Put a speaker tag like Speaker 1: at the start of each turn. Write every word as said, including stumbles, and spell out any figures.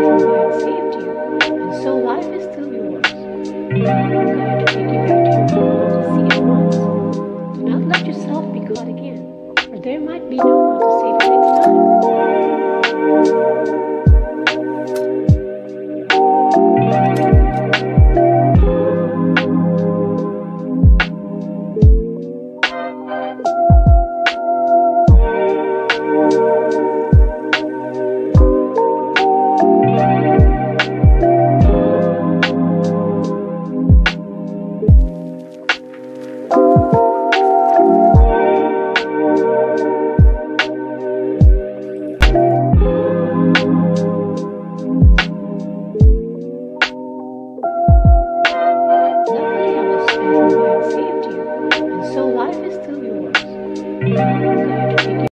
Speaker 1: from God saved you, and so life is still yours. I'm going to take you back to your home to see it once. Do not let yourself be caught again, or there might be no one to save you next time. Saved you, and so life is still yours. I'm going to take you